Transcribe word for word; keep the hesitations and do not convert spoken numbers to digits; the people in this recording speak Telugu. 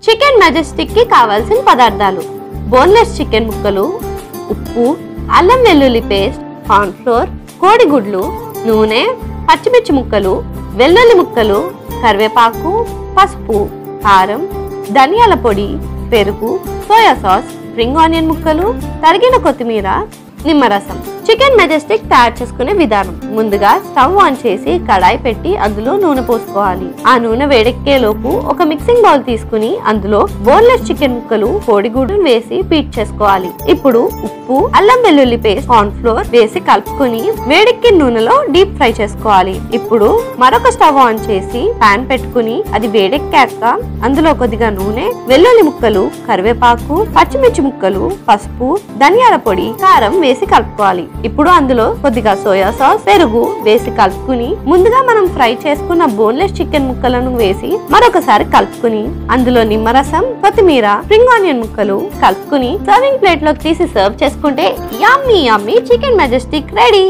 చికెన్ మెజెస్టిక్ కి కావాల్సిన పదార్థాలు బోన్లెస్ చికెన్ ముక్కలు, ఉప్పు, అల్లం వెల్లుల్లి పేస్ట్, కార్న్ ఫ్లోర్, కోడిగుడ్లు, నూనె, పచ్చిమిర్చి ముక్కలు, వెల్లుల్లి ముక్కలు, కరివేపాకు, పసుపు, కారం, ధనియాల పొడి, పెరుగు, సోయా సాస్, స్ప్రింగ్ ఆనియన్ ముక్కలు, తరిగిన కొత్తిమీర, నిమ్మరసం. చికెన్ మెజెస్టిక్ తయారు చేసుకునే విధానం: ముందుగా స్టవ్ ఆన్ చేసి కడాయి పెట్టి అందులో నూనె పోసుకోవాలి. ఆ నూనె వేడెక్కే లోపు ఒక మిక్సింగ్ బౌల్ తీసుకుని అందులో బోన్లెస్ చికెన్ ముక్కలు, కోడిగుడ్లు వేసి బీట్ చేసుకోవాలి. ఇప్పుడు ఉప్పు, అల్లం వెల్లుల్లి పేస్ట్, కార్న్ ఫ్లోర్ వేసి కలుపుకొని వేడెక్కిన నూనెలో డీప్ ఫ్రై చేసుకోవాలి. ఇప్పుడు మరొక స్టవ్ ఆన్ చేసి పాన్ పెట్టుకుని అది వేడెక్కాక అందులో కొద్దిగా నూనె, వెల్లుల్లి ముక్కలు, కరివేపాకు, పచ్చిమిర్చి ముక్కలు, పసుపు, ధనియాల పొడి, కారం వేసి కలుపుకోవాలి. ఇప్పుడు అందులో కొద్దిగా సోయా సాస్, పెరుగు వేసి కలుపుకుని ముందుగా మనం ఫ్రై చేసుకున్న బోన్లెస్ చికెన్ ముక్కలను వేసి మరొకసారి కలుపుకుని అందులో నిమ్మరసం, కొత్తిమీర, స్ప్రింగ్ ఆనియన్ ముక్కలు కలుపుకుని సర్వింగ్ ప్లేట్ లోకి తీసి సర్వ్ చేసుకుంటే yummy yummy chicken majestic ready.